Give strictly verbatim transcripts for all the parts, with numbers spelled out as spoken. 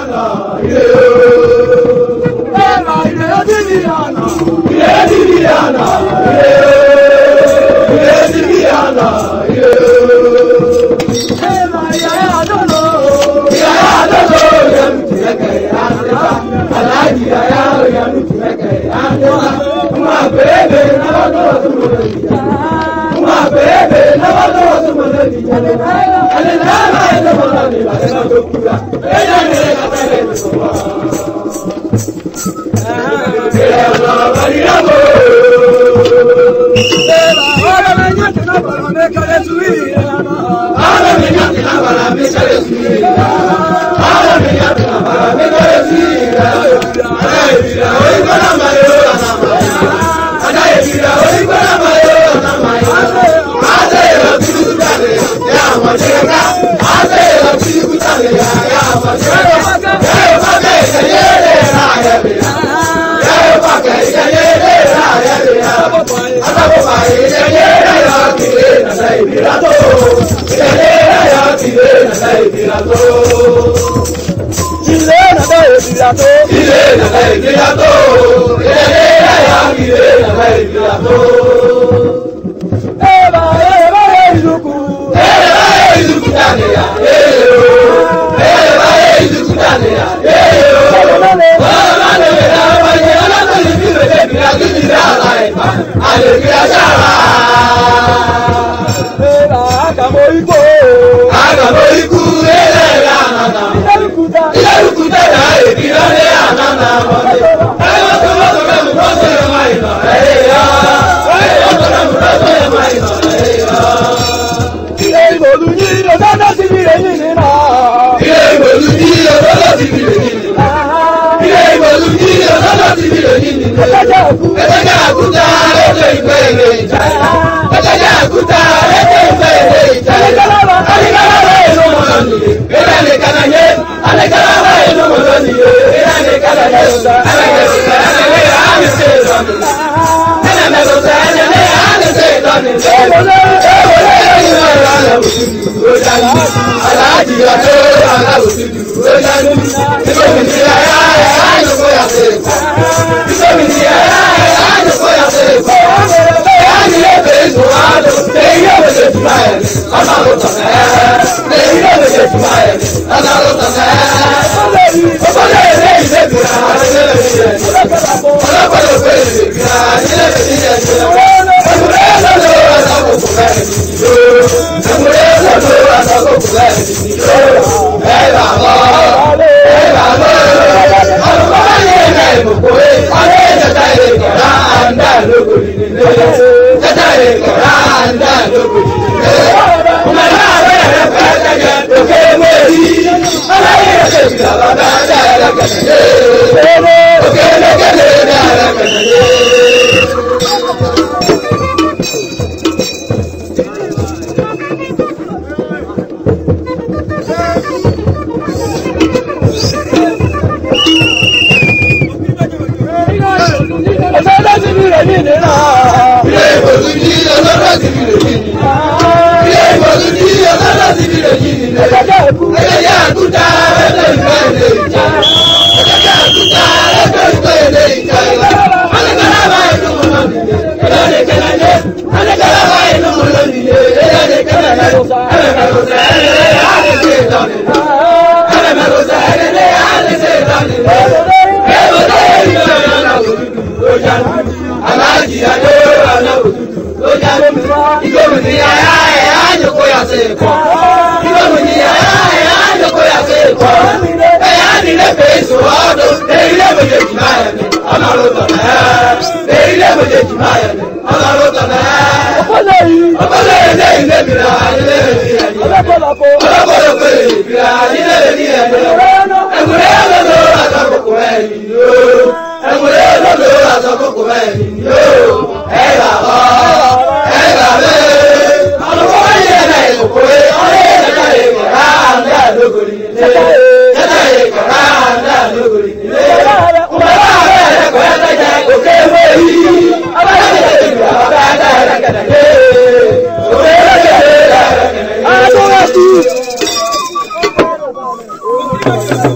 Thank you.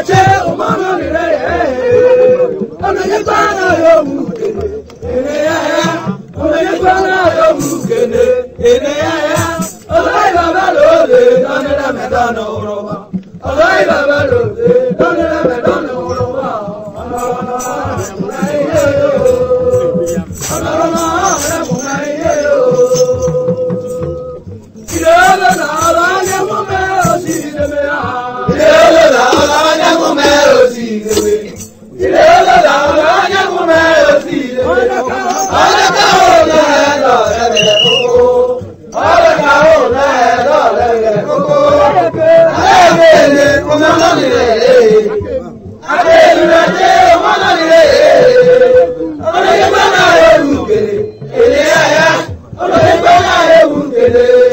che umano ni re ona ye bana yo mukene ene ya ona ye bana yo mukene ene ya olai baba lo le dane la me dano roba olai baba lo le dane la me dano roba ana ana munai yo ana ana munai yo Kirela na la ne mo me o si de me a Kirela na la ne mo me o si de me Kirela na la ne mo me o si de me Ala ka o na la re re ko Ala ka o na la re re ko Ale le ko na na ni re Ale le je mo na ni re Ale ye ma na ye mu ke ele ya ya Ale ye ma na ye mu ke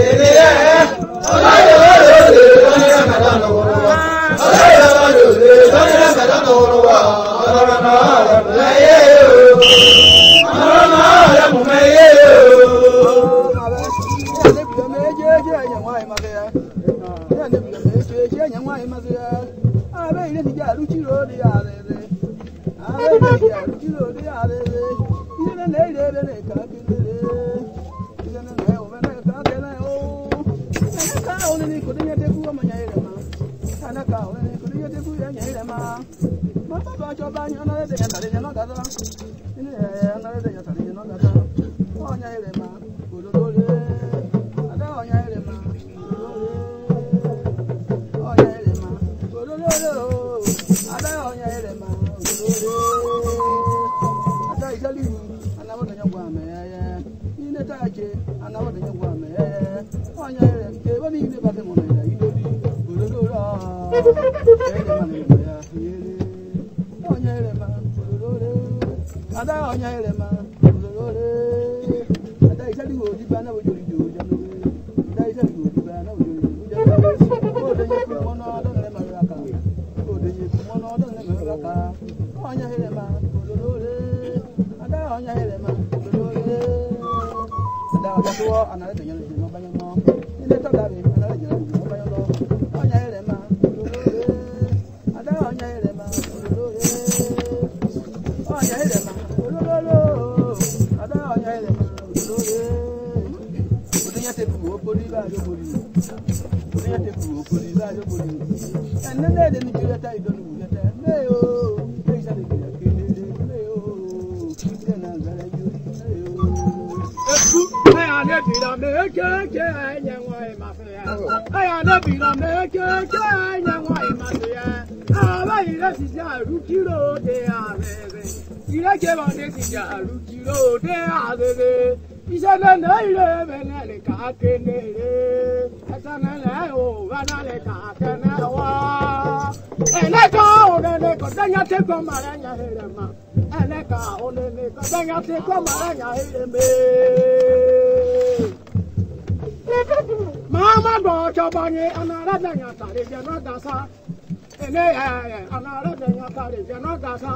Mama go chobanye anara danya tare jeno dasa ene ya anara danya tare jeno dasa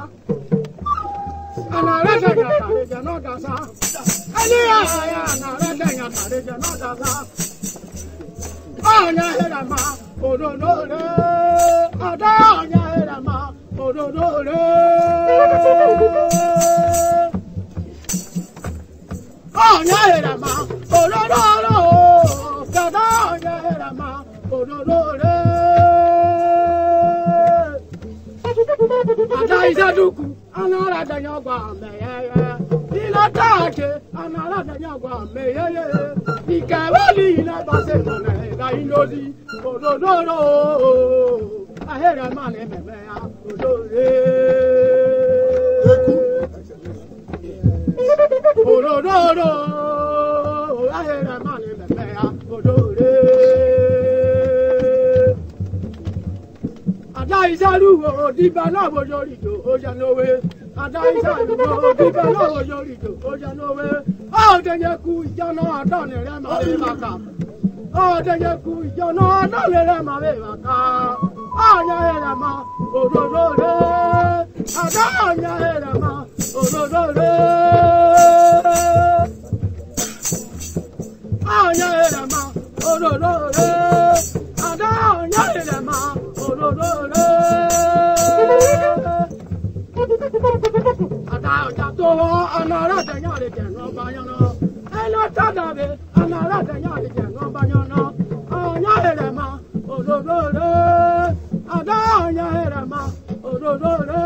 anara danya tare jeno dasa ene ya anara danya tare jeno dasa anya hera ma ododore ada anya hera ma ododore anya hera ma ododore Kadanya herama ododore Adaiza duku anara danya gwa meyeye Ila tache anara danya gwa meyeye Ikawali ina base mone da indozi ododoro Aherama ne memeya ododore Ododoro Aherama ne memeya Adaisaru diba na bojorito ojanowe Adaisaru diba na bojorito ojanowe O denyeku jana adane re ma be baka O denyeku jana adane re ma be baka Anya era ma ododore Adanya era ma ododore Anya era ma ododore Adanya era ma ododore anara de nyare de no banyano. Elo tadabe, anara de nyare de no banyano. Anya erema, ododore. Ada anya erema, ododore.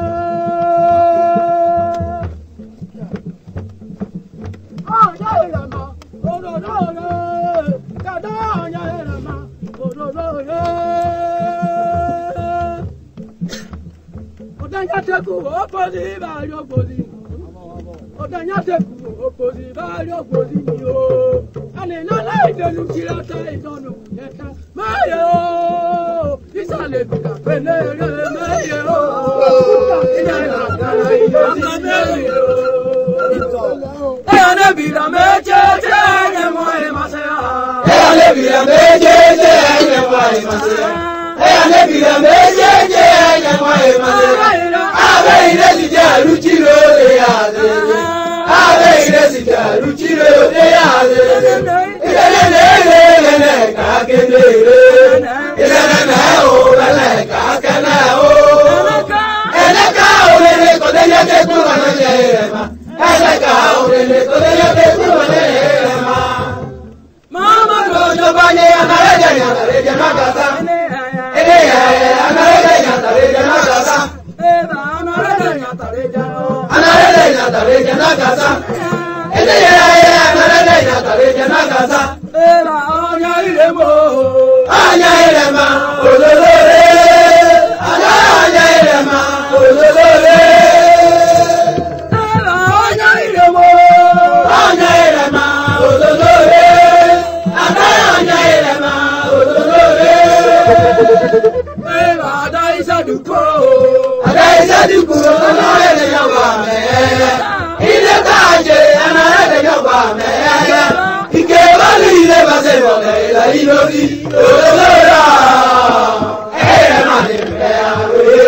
Anya erema, ododore. Ada anya erema, ododore. Odanya teku opozi ba yo opozi. Odanya teku opozi ba yo opozi ni o. Ani na la idenu tirata idonu yeka. Mayo, isale bika penere mayo. Ina na kala idonu mayo. Eya ne bila meche che ne mo e masaya. Eya ne bila meche che ne mo e masaya. Eya ne bila meche che ne mo e masaya. Abe ire si jaru chiro de ade. Abe ire si jaru chiro de ade. Ire ne ne ne ne ka ke ne re. Ire ne ne o ne ka ke ne o. Ene ka o ne ko de ya ke ku na ye ma. Ene ka o ne ko de ya ke ku na ye ma. Mama ro jo ba ne anare ja ya re ja na ka sa. Ene ya anare ja ya re ja na ka sa. Anarele tare na casa, ene ya anarele tare na casa. Era anya iremo, anya irema, ololore, anya anya irema, ololore. Era anya iremo, anya irema, ololore, anya anya irema, ololore. Era dai saduko. Adaisaduku anarele yawame ile kaje anarele yawame ike bali ile base bole la ilori olora ere mane me awe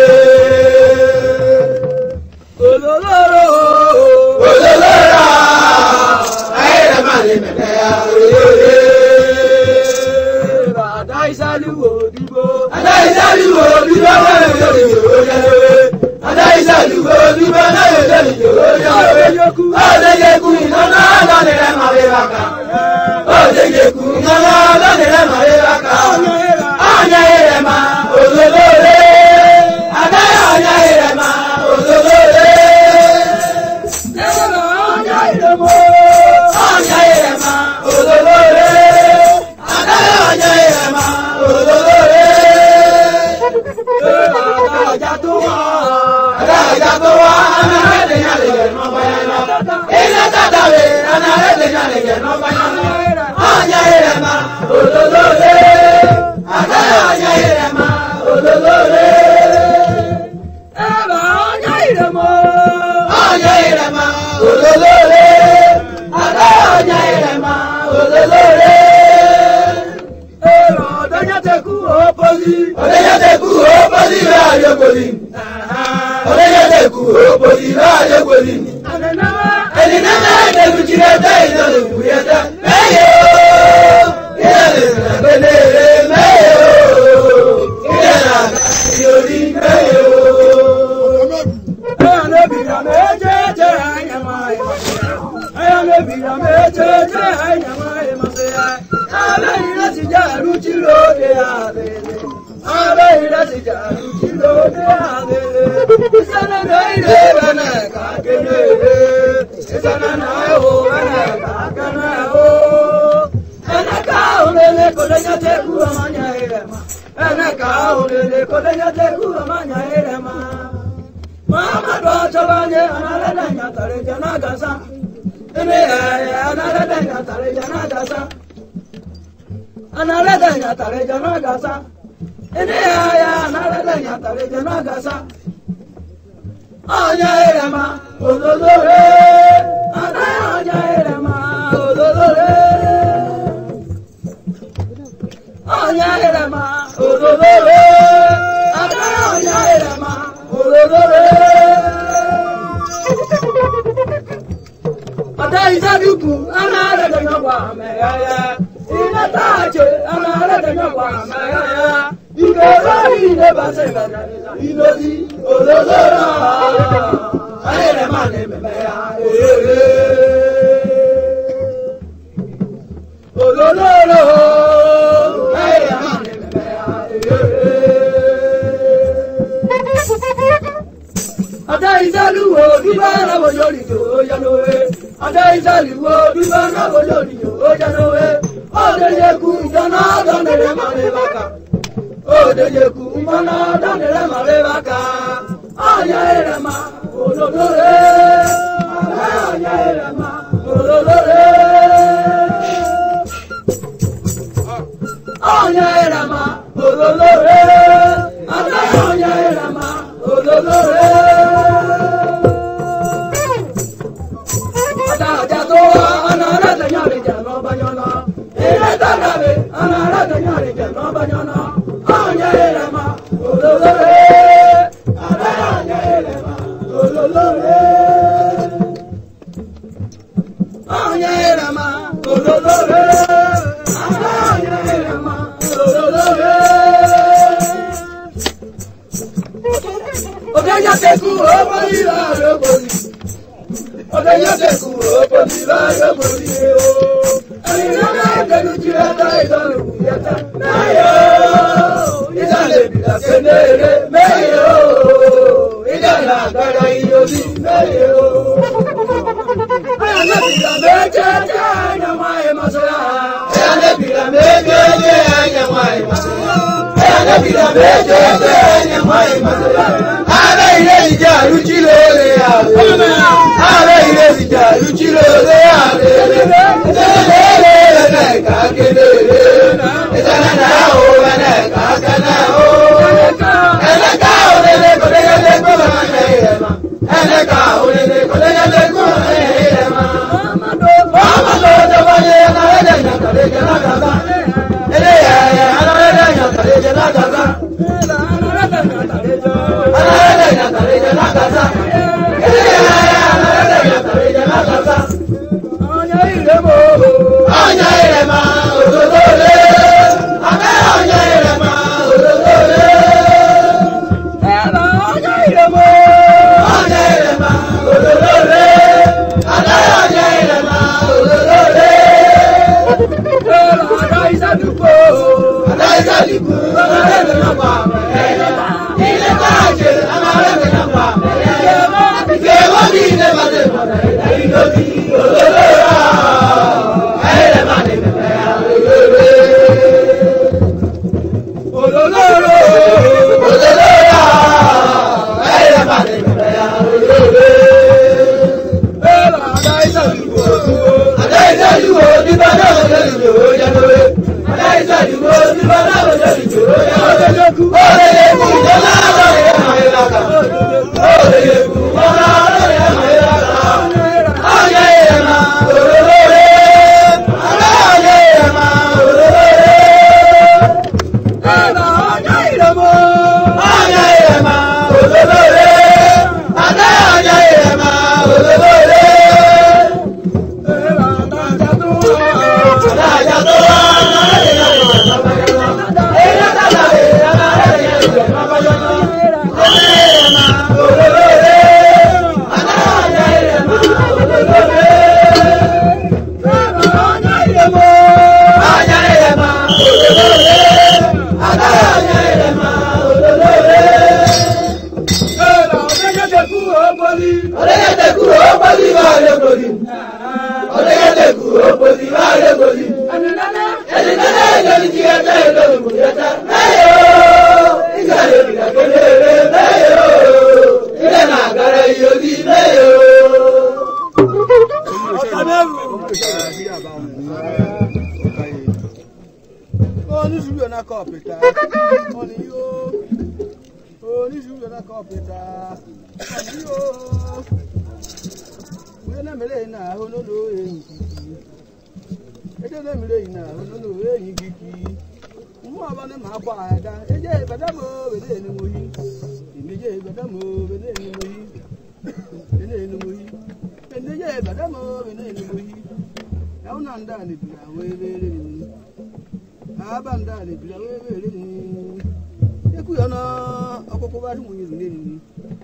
oloro olora ere mane me awe adaisaduku dibo adaisaduku dibo Adaisaduku dibo na yo deli yo Odeyeku inana lani re mabebaka Odeyeku inana lani re mabebaka Anya erema ololore Adaya anya erema ololore Anya erema Anya erema ololore Adaya anya erema ololore Adaya tuwa Adaya tuwa anarele nyale no bayana Ina tatawe anarele nyale no bayana Anya erema ololore Adaya anya erema ololore Eba anya erema Anya erema ololore Adaya anya erema ololore Eba odanya teku opozi Odanya teku opozi ba yokozi Odanya teku opozi ba yokozi Elina na teku chirata idolu kuyata Meyo Ile na benere meyo Ile na yori meyo Aya nebira mejeje anyama emasea Aya nebira mejeje anyama emasea Abe ira si jaru chiro de adele Abe ira si jaru chiro de adele Isana na ire bana kakenere Isana na ho bana kakana ho Enaka olele kodenya teku amanya erema Enaka olele kodenya teku amanya erema Mama docho banye anarele nyatare jana gasa Eme anarele nyatare jana gasa Anarele nyatare jana gasa Ene anarele nyatare jana gasa Anya erema ololore Anya erema ololore Anya erema ololore Anya erema ololore Adaisaduku anarele nyagwa meyaya Ina tache anarele nyagwa meyaya Ike bari ne base bana Ilodi ololora ayere mane meme ya olololo ayere mane meme ya ada izaluwo dibara boyori jo yanowe ada izaluwo dibara boyori jo yanowe odeyeku jana donere mane baka odeyeku mana donere mane baka aya erema ololore aya erema ololore aya erema ololore aya erema ololore ada ada to anara danyare jano banyana ere danabe anara danyare jano banyana aya erema ololore aya erema ololore aya erema ololore aya erema ololore odeya teku obori la robori odeya teku obori la robori o ayina denu jirata idolu yata nayo idale bila kenere meyo idala gara iyobi meyo ayana bila mejeje nyamae masaya ayana bila mejeje nyamae masaya ayana bila mejeje nyamae masaya ara ile ija ruchilo le ave ara ile ija ruchilo le ave le le ka kedere etana na o na ka kana o ele ka o le le ko le le ko ma ele ma ele ka o le le ko le le ko ele ma mama do de ba le na le na ka le na ka ba ele ya ya na le na ka le na ka ba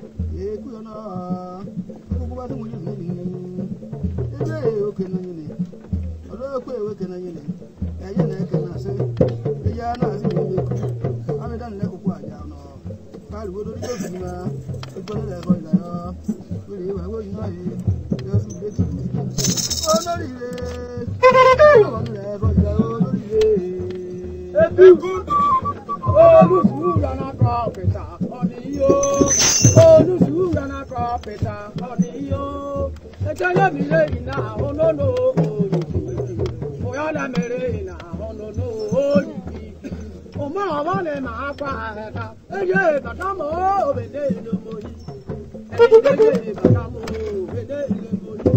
e ku na ku ku ba tu ni ni e o ke na ni ro ku e ke na ni e ye na ke na se e ya na se ni ku ame dan le ku ku aja no ka lu do ri do na e ko le ko la yo ri wa wo na e yo su de ti o no ri le o no le ko la o no ri le e bi ku Olùsúra na kọ̀pẹ̀tà ọ̀nìyó. Olùsúra na kọ̀pẹ̀tà ọ̀nìyó. Ẹjẹ́ lẹ́mi lé iná olólo olùsúra. Bóyá lẹ́mẹ̀rẹ̀ iná olólo olùsúra. Òmò ọ̀wọ́ lè máa pa ẹ̀ka. Ẹyẹ bàtà mọ́ òbèdè ìlómọ yìí. Ẹyẹ bàtà mọ́ òbèdè ìlómọ yìí.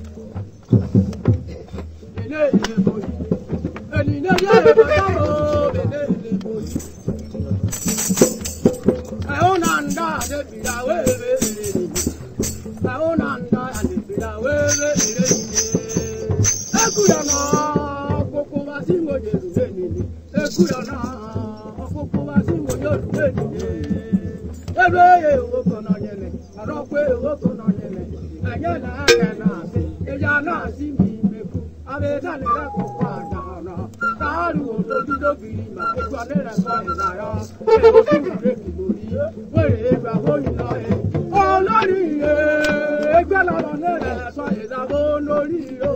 Ẹyẹ ìlómọ yìí. Ènìyàn yẹ bàtà mọ́ òbèdè ìlómọ yìí. Aonanda de bilawe re Aonanda de bilawe re Ekuyana koko basimo je leni Ekuyana koko basimo je leni Ebe ye wo kono nyene arokwe wo kono nyene ayana kana se ejana si mi meku abeta le ra ko kwa dana taru o do do birima ekwa le ra ko ila yo e o su re ki bori were gba ho ina e olori e egbe la lo le ra so izabo lori o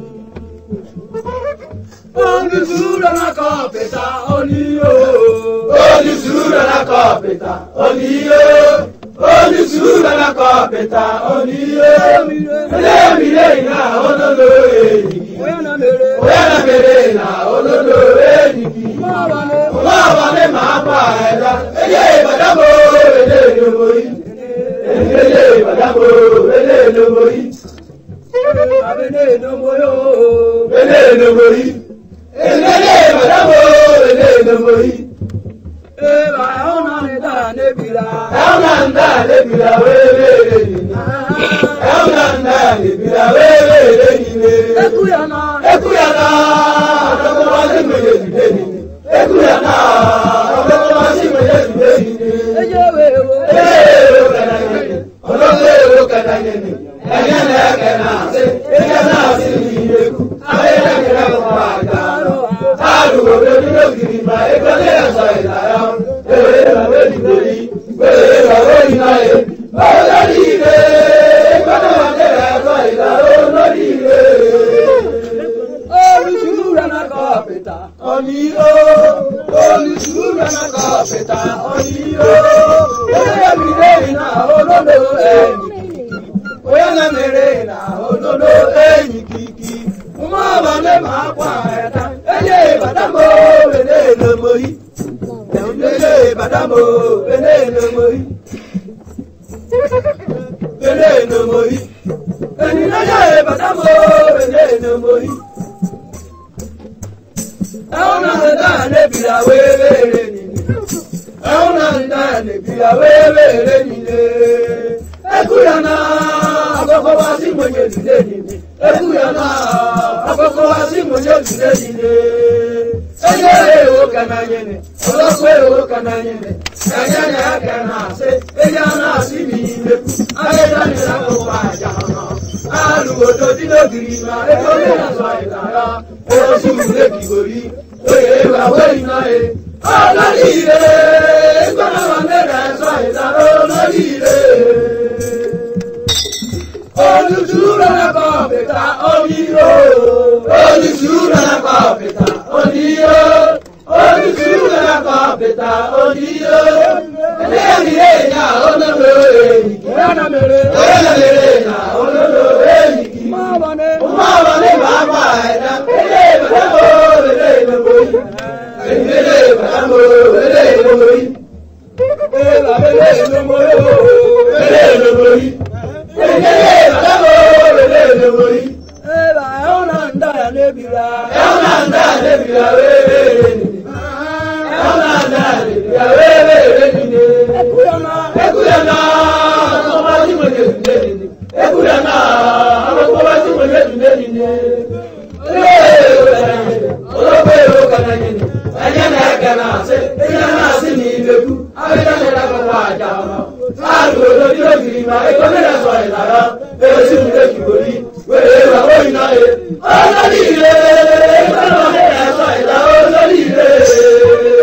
Olùsúra na kọ̀pẹ̀tà oníyó Olùsúra na kọ̀pẹ̀tà oníyó Olùsúra na kọ̀pẹ̀tà oníyó Ẹlẹ́mi lé iná olólo èyíkì Oyana mèrè iná olólo èyíkì Ọmọ àwọlé máa pa ẹ̀dá Ẹyẹ ìbàdàbò èlé ìlógbò yìí Ẹyẹ ìbàdàbò èlé ìlógbò yìí Abẹ́lé ìlógbò yóò Èlé ìlógbò yìí Elele madamo elele mori Eba ona nda nebira Ona nda nebira welele ni Ona nda nebira welele ni Ekuyana Ekuyana Adoko wasi mwenye zideni Ekuyana Adoko wasi mwenye zideni Ejewe Ejewe kananyeni Onowe kananyeni Enyene kena se Enyana si niyeku Abena kena kumaga Alu obedi no girima ekole aso ilaya ewe bawe libori ewe bawe inaye bawe lire ekole wande aso ilaya lire Olùsúra na kọ̀pẹ̀tà oníyó Olùsúra na kọ̀pẹ̀tà oníyó Oyana mèrè iná olólo ẹ̀yìn Oyana mèrè iná olólo ẹ̀yìn kìkì Mo àwọlé máa pa ẹ̀dá Ẹyẹ ìbàdàmò èlé ìlómọ yìí Ẹyẹ ìbàdàmò èlé ìlómọ yìí Èlé ìlómọ yìí Ènìyàn yẹ ìbàdàmò èlé ìlómọ yìí Ẹ̀hún náà ń dá níbìlà wéwèrè nìyí Ẹ̀hún náà ń dá níbìlà wéwèrè nìyí Ekuyana akoko wa si mwenye dide nìyí Ekuyana akoko wa si mwenye dide nìyí Eye ewo kana nyene olokwe ewo kana nyene Kanyane akana se Eyana si mi meku Ayeda ni la ko wa jana Alu odo dino girima Ekole na so ilaya Ewo si mule kigori Oye wa we inaye Olorire Egbana wa nere so ilaya olorire Olùsúra na kọ̀pẹ̀tà oníyó Olùsúra na kọ̀pẹ̀tà oníyó Olùsúra na kọ̀pẹ̀tà oníyó Ẹlẹ́mi lé iná olólo èyíkì Oyana mèrè iná olólo èyíkì Ọmọ àwọlé máa pa ẹ̀dá Ẹyẹ ìbàdàmò èlé ìlógbò yìí Ẹyẹ ìbàdàmò èlé ìlógbò yìí Ẹyẹ ìlógbò yóò èlé ìlógbò yìí Ẹyẹ ìbàdàmò èlé ìlógbò yìí Eba ẹ̀húnà ń dá nebira Ẹ̀húnà ń dá nebira wéwèrè nìyí Ẹ̀húnà ń dá nebira wéwèrè nìyí Ekuyana Ekuyana Akoko wa si mwenye dide nìyí Ekuyana Akoko wa si mwenye dide nìyí Olokwe ewo kana nyeni Enyene kana se Enyana si ni ibeku Abena le la kwa jama Alu odo ma e come la sua e la e si un te chiuri e la voi na e alla dire ma non è la sua e la alla dire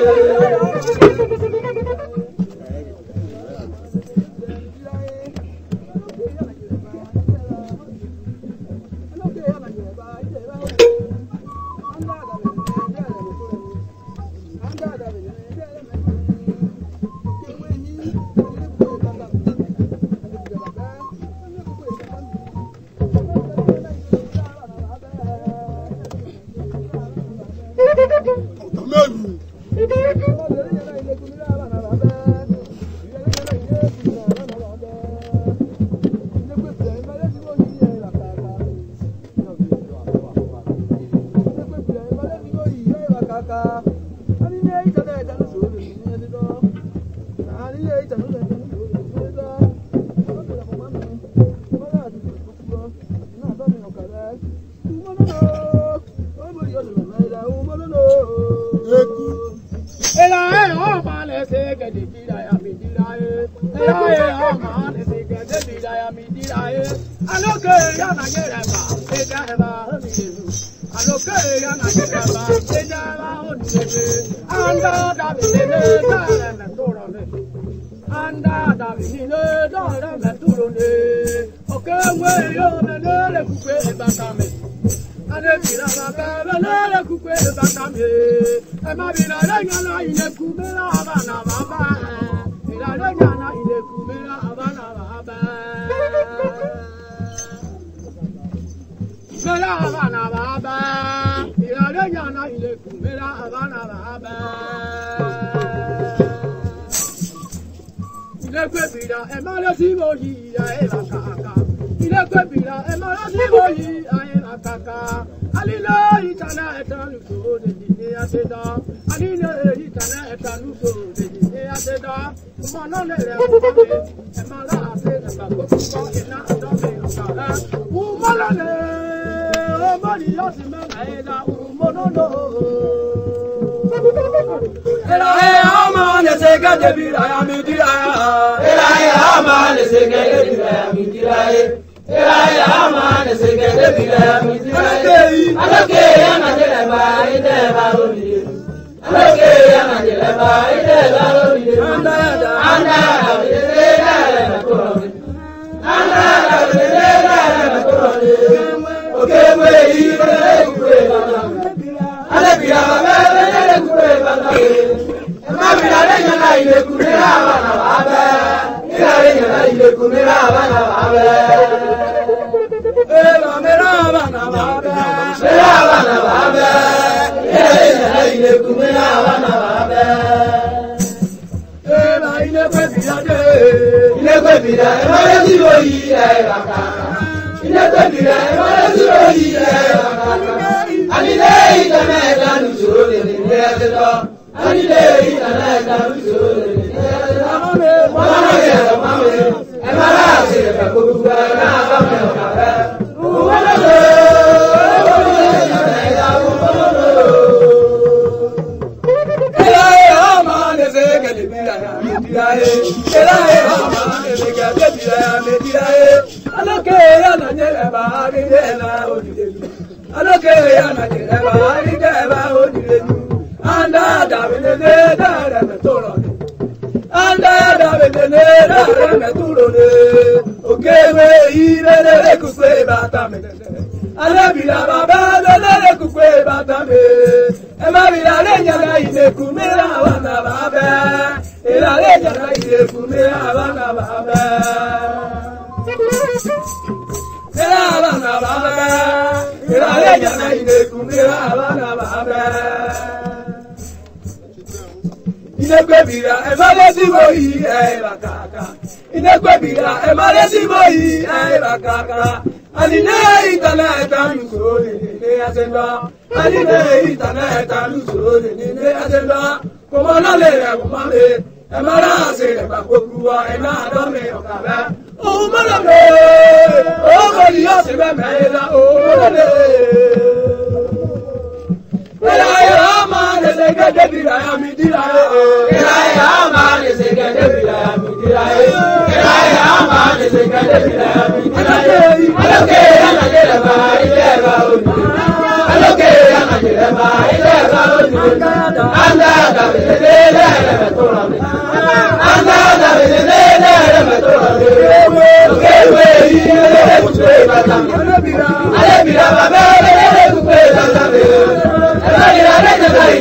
Ela é a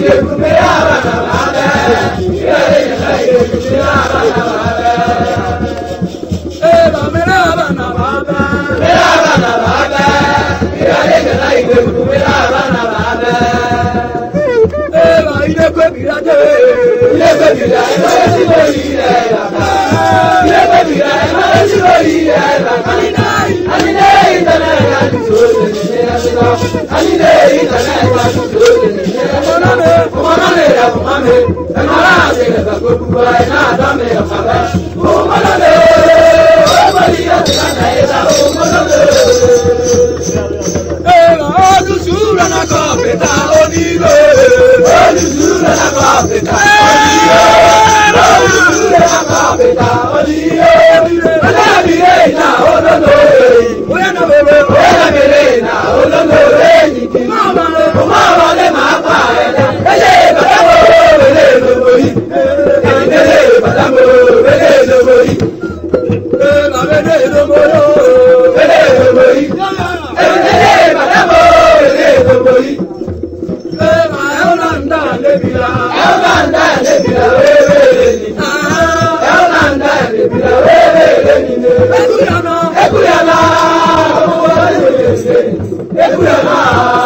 ide kumira bana baba. Ire ina ide kumira bana baba. Eba mira bana baba. Mira bana baba. Ire ina ide kumira bana baba. Eba ide kumira je. Ide kumira ina sibo ire baba. Ide kumira ina sibo ire baba. Alinai. Alinai tana ya tuzo ni ya sino. Alinai tana ya tuzo ni ya sino. Kumane ya kumane. Emara se ba ko kuwa na dame ya baba. Kumane. Obali ya tana ya kumane. Eba odusura na kopeta onigo. Odusura na kopeta onigo. Odusura na kopeta onigo. Ala bire na ododo. Oya na bebe. Oya bire na ododo. Mama le mama le mama ele. Ele badamo ele lobori. Ele badamo ele lobori. Eba bebe loboro. Ele lobori. Ele badamo ele lobori. Eba eulanda lebira. Eulanda lebira wewe ni. Eulanda lebira wewe ni. Ekuyana. Ekuyana. Ekuyana.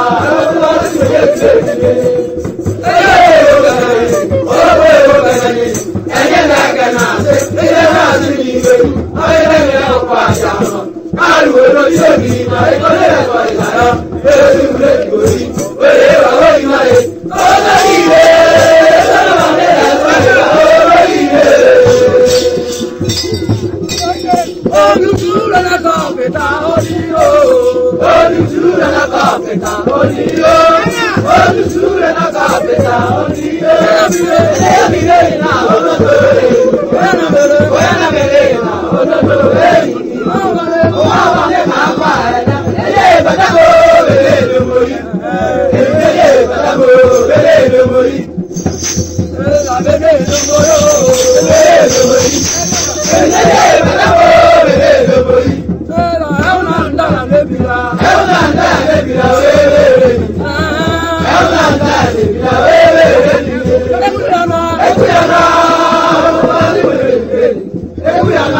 Odusura na kopeta onigo. Odusura na kopeta onigo. Odusura na kopeta onigo. Ele bire na ododo. Oya na bebe. Oya na bire na ododo. Mama le Mama le mama ele. Ele badamo ele lobori. Ele badamo ele lobori. Eba bebe loboro. Ele lobori. Ele badamo ele lobori. Eba eulanda lebira. Eulanda lebira wewe ni. Eulanda lebira wewe ni. Ekuyana. Ekuyana. Ekuyana.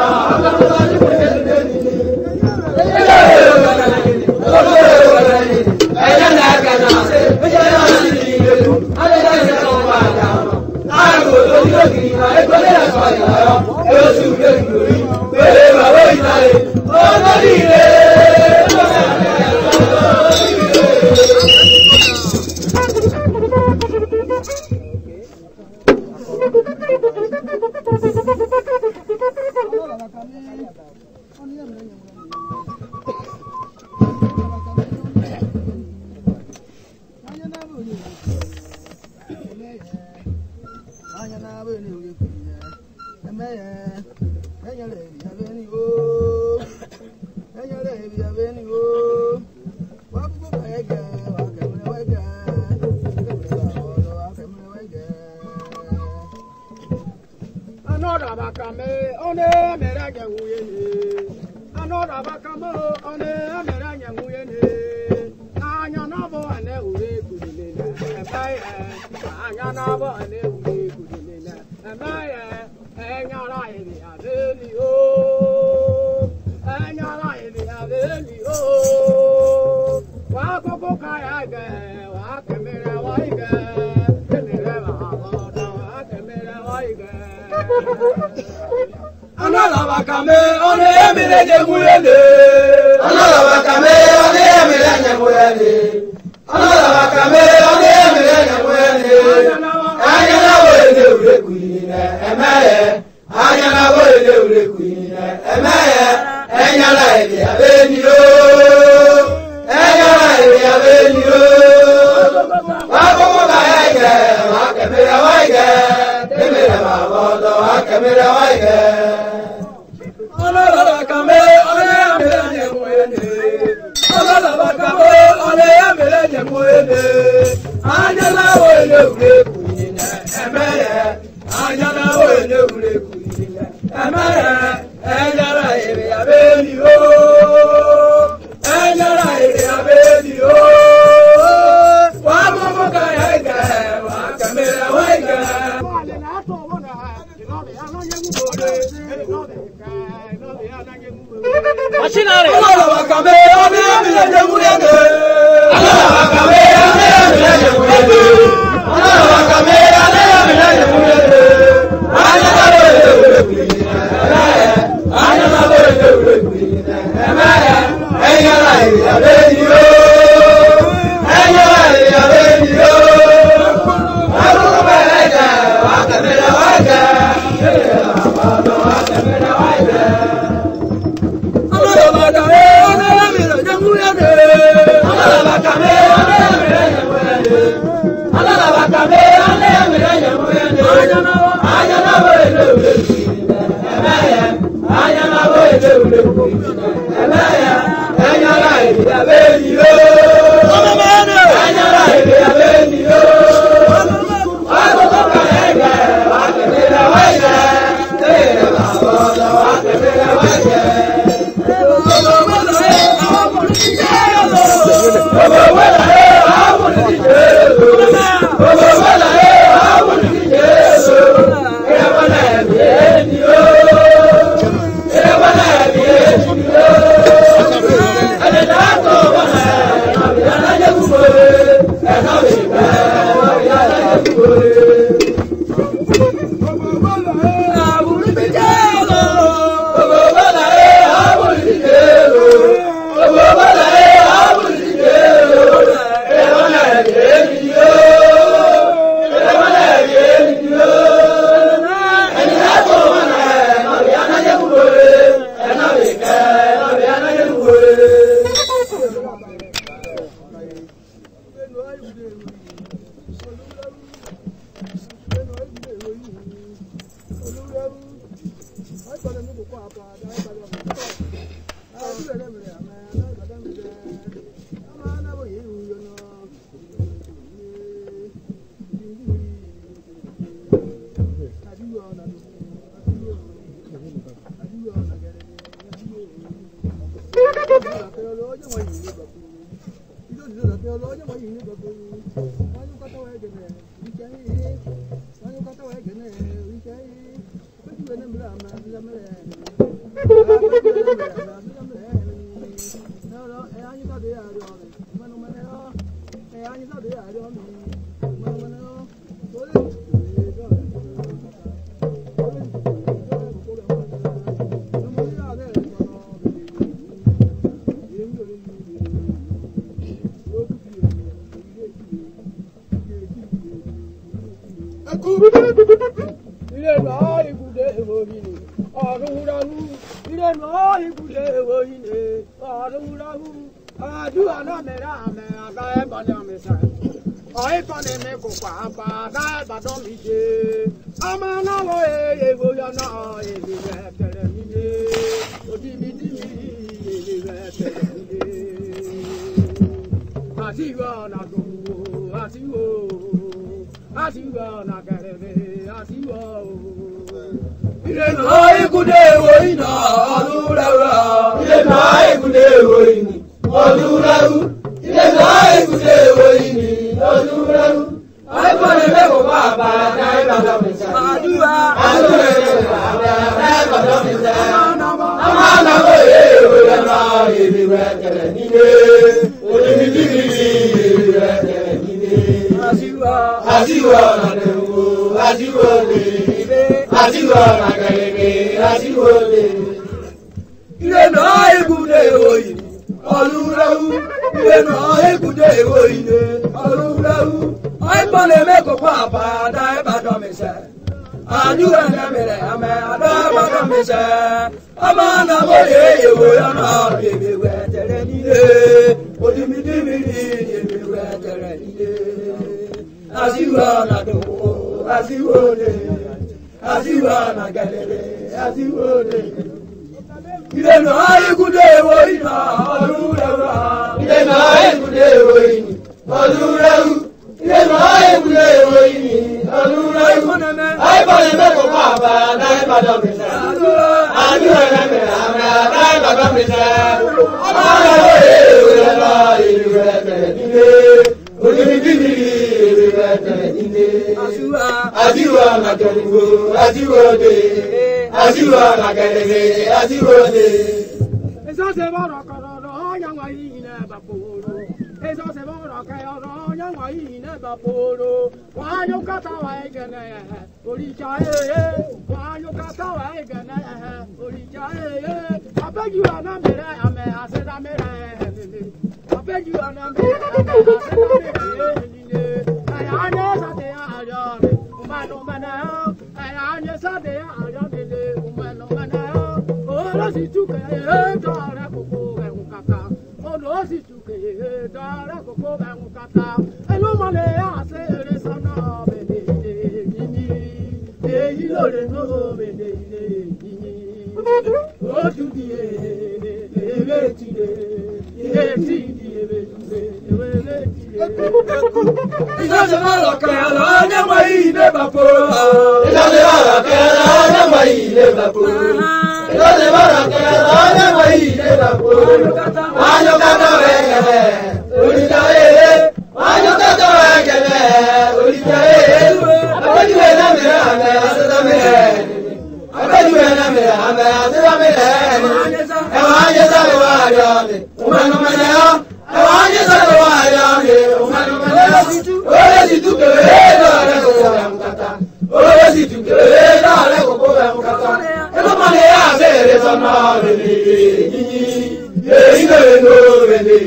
Another bakame one merage nguyene. Another bakame one merage nguyene. Anya nabo ane ure kudilena. Ebaye. Anya nabo ane ure kudilena. Ebaye. Enya la iri adeli o. Enya la iri adeli o. Wa koko kaya ge. Wa kemere wa ige. Kemere wa abodo. Wa kemere wa ige. Another bakame one emire jemuyele. Another bakame one emire jemuyele. Another bakame one emire jemuyele. Anyana wele ure kuine emeye. Anyana wele ure kuine emeye. Enyala ebe abeni o. Enyala ebe abeni o. Wakoko kaege wakemere waige. Kemere babodo wakemere waige. Another bakame one emire jemuyele. Another bakame one emire jemuyele. Anyana wele ure kuine emeye. Anyana wele ure kuine emeye. Enyala ebe abeni o. Enyala ebe abeni o. Wakoko kaege Machinari. Allah wakame ame ame la jamuriyade. Allah wakame ame ame la jamuriyade. Allah wakame ame ame la jamuriyade. Anya na bo de ure kuina. Anya na bo de ure kuina. Amaya. Enya la ya beniyo. Enya la ya beniyo. Abu belaja wakame la waja. Abu wakame la waja. Adiwa, adiwa, adiwa, adiwa, Asiwa na kelele, asiwa ne. Esa se bora karoro, yang wa ine baporo. Esa se bora karoro, yang wa ine baporo. Wa yo kata wa egene, oricha e. Wa yo kata wa egene, oricha e. I beg you and I'm here, I'm I said I'm here. I beg you and I'm here, I'm I said I'm here. I know that they are young, woman, woman, I know that they are young, woman, woman. Oh, si tu que dara coco ben un cata. Oh, no, si tu que dara coco ben un cata. E non male a sere sana bene ni. E io le no bene ni. Oh, tu di e veti e ti di e veti e Esa se va la cara, ya mai de vapor. Esa se va la cara, ya mai de vapor. Esa se va la cara, ya mai de vapor. Ayo kata wegele, orita e. Ayo kata wegele, orita e. Abaju ena mera ame aseda mera. Abaju ena mera ame aseda mera. Ewanye sa wa yame, umano mena. Ewanye sa wa yame, umano mena. Ore si tu ke da le ko ya mukata. Ore si tu ke da le ko ya mukata. Elo mane ya sere sana le ni. Ye ine no le ni.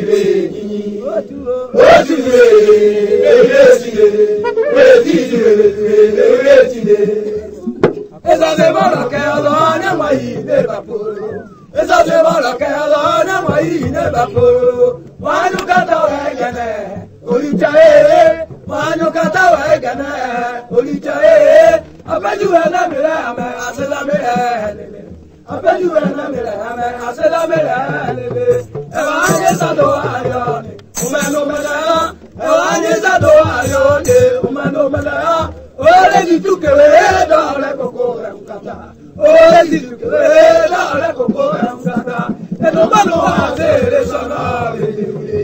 Otu le, le si le, le si le, le si le. Esa se va la que adana mai de vapor. Esa se va la que adana mai de vapor. Manu kata wegene, oricha e. Manu kata wegene, oricha e. Abaju ena mira ame asela mira lele. Abaju ena mira ame asela mira lele. Ewa anye sa do ayone, umano mela. Ewa anye sa do ayone, umano mela. Ole di tu que ve da le coco ramkata. Ole di tu que ve da le coco ramkata. E no mano a sere sana vede ule.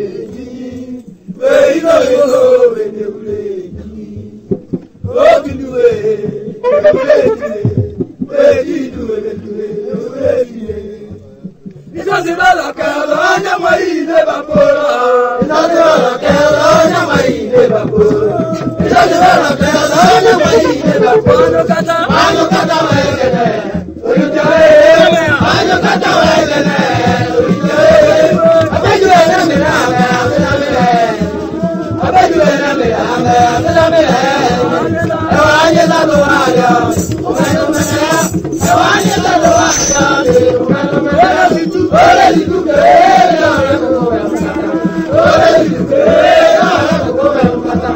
Ve ino ino vede ule. O ti duwe, ve ti ve ti duwe ve duwe ve ti. Isa se va la cara, ya mai de vapor. Isa se va la cara, ya mai de vapor. Isa se va la cara, ya mai de vapor. Mano kata, mano kata wegene, oricha e. Mano kata wegene, oricha e. Abaju ena mera ame asela mera. Abaju ena mera ame asela mera. Ewanye sa do ayo, umano mera. Ewanye sa do ayo, umano mera. Ore si tu que da le coco ben un cata. Ore si tu que da le coco ben un cata.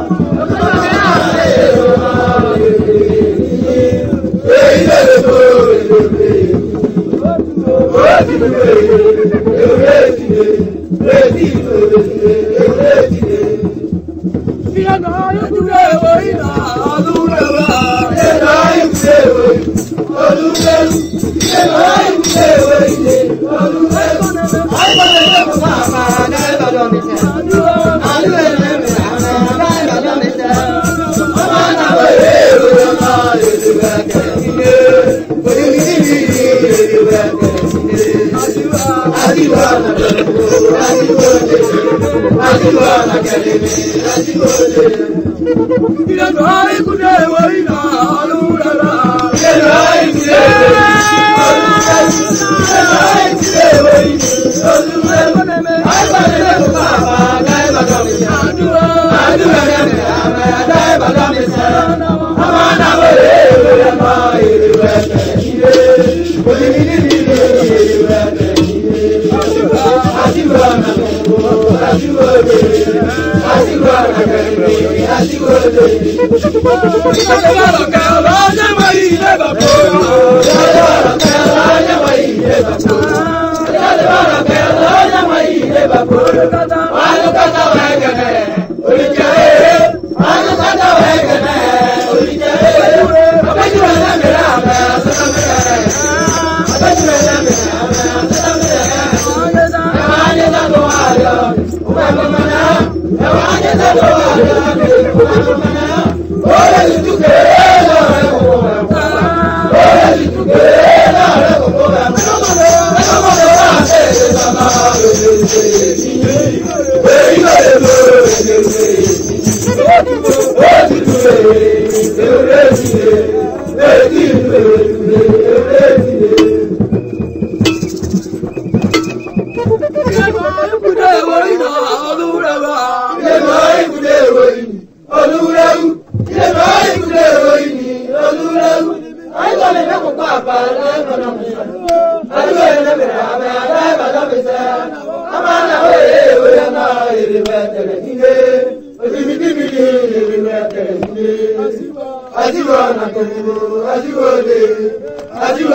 Ora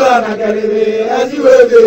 wa na kelebe asiwebe.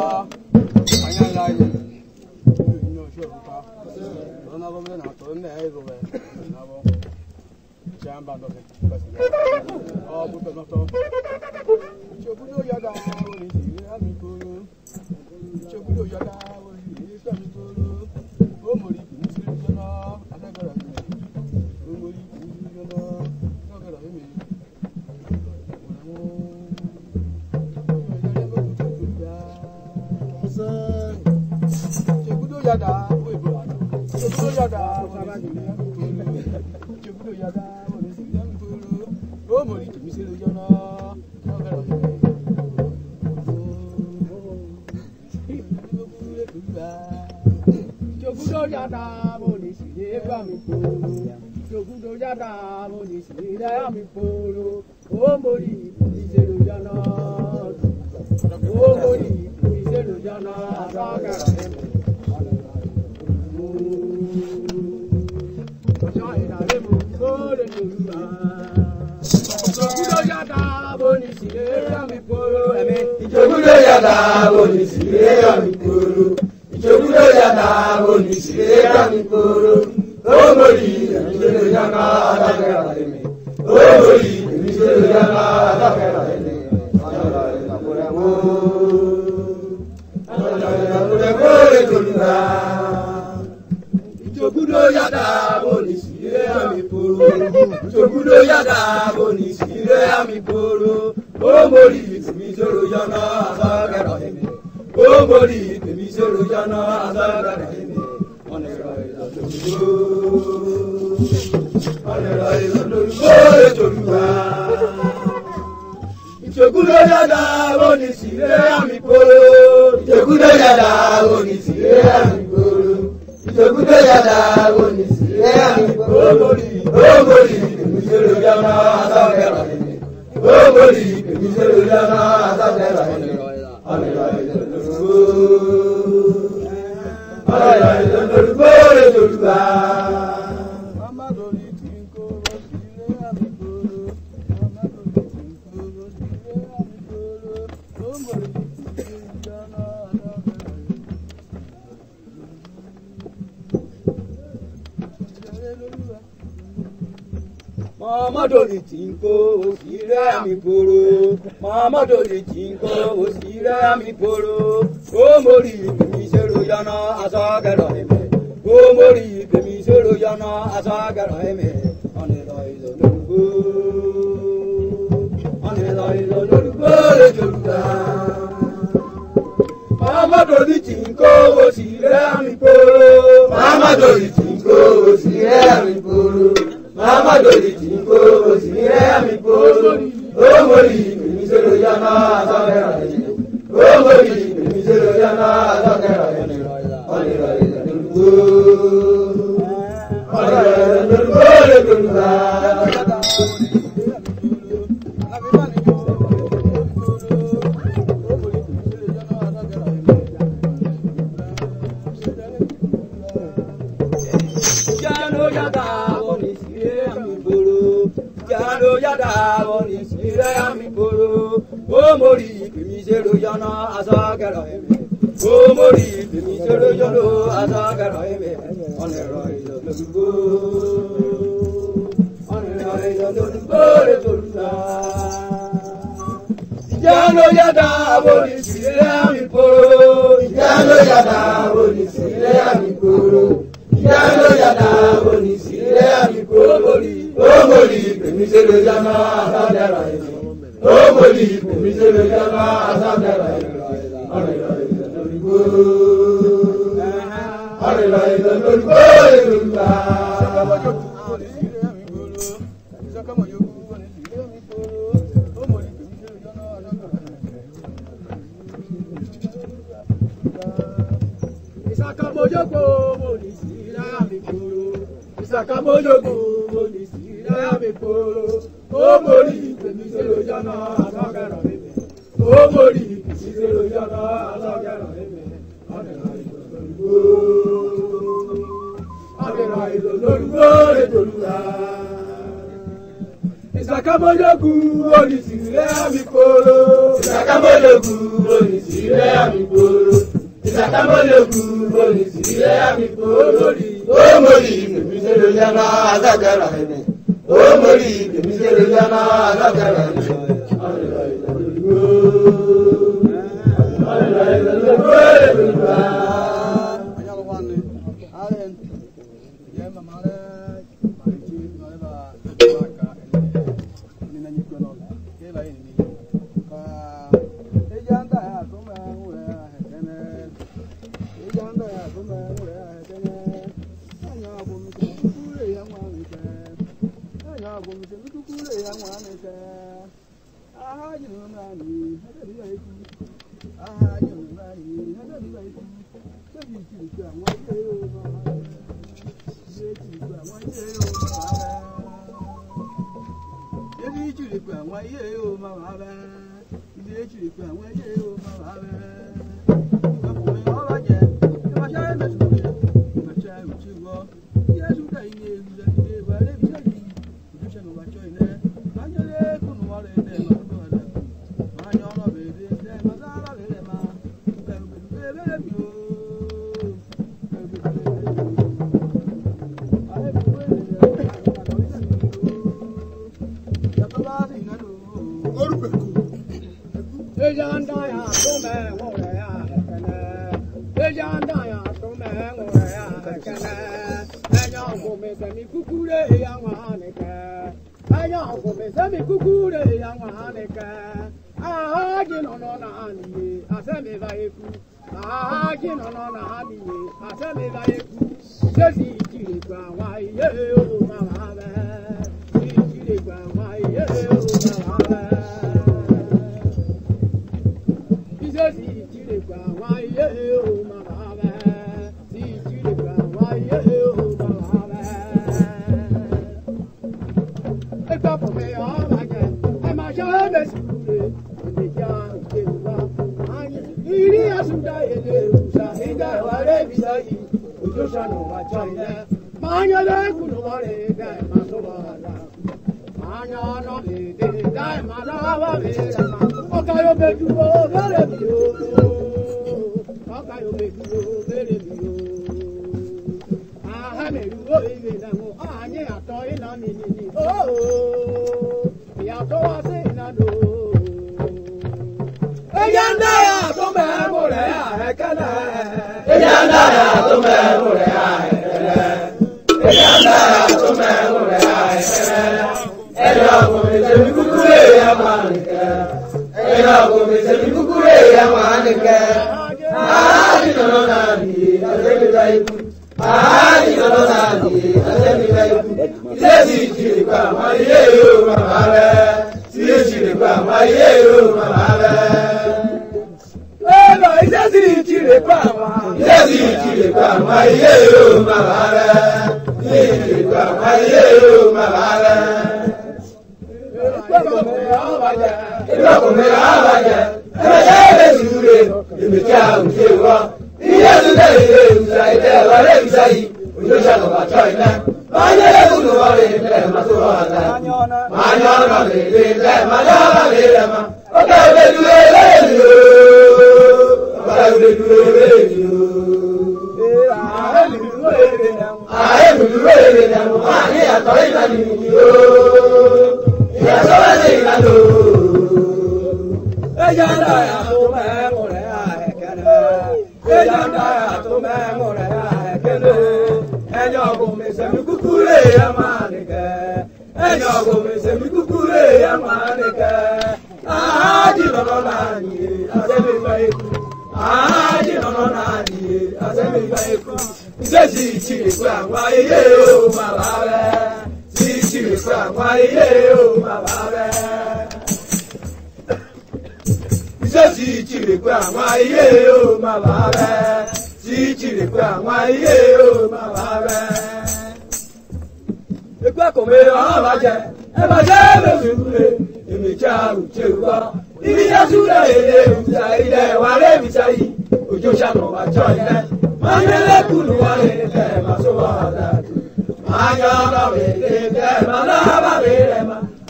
Mama doli tinko osire mi poro. Mama doli tinko osire mi poro. O mori mi sero yana asagara eme. O mori mi sero yana asagara eme. Ane dai do lugo. Ane dai do lugo le joluda. Mama doli tinko osire mi poro. Mama doli tinko osire mi poro. Mama doli tinko osire mi poro. O mori mi sero yana asagara eme. O mori mi sero yana asagara eme. Ane dai do lugo. Ane dai do lugo le joluda. Yada woni sire ami poro. O mori mi sero yana asagara eme. O mori mi sero yana asagara eme. Ane rai do lugo. Ane rai do lugo le joluda. Yano yada woni sire ami poro. Yano yada woni sire ami poro. Yano yada woni sire ami poro. O mori mi sero yana asagara eme. O mori mi sero yana asagara eme. Ane rai do lugo. Ane rai do lugo le joluda. Isakamojogo moni sira mi poro. Isakamojogo moni sira mi poro. O mori mi sero yana asagara eme. O mori mi sero yana asagara eme. Ane rai do lugo. Ane rai do lugo le joluda. Isakamojoku onisire amiporo. Isakamojoku onisire amiporo. Isakamojoku onisire amiporo. Omori kemisero yana azagara hene. Omori kemisero yana azagara hene.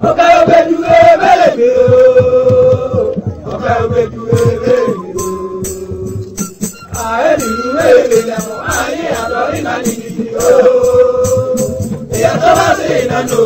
ọ̀kẹ́ òkè dúró bẹ́lẹ̀ mi o ọ̀kẹ́ òkè dúró bẹ́lẹ̀ mi o. ààrẹ nìlú èlé lẹ́mọ̀ ayé àtọ̀ ìlànà ìdí o ìyàtọ̀ bá sí ìnáwó.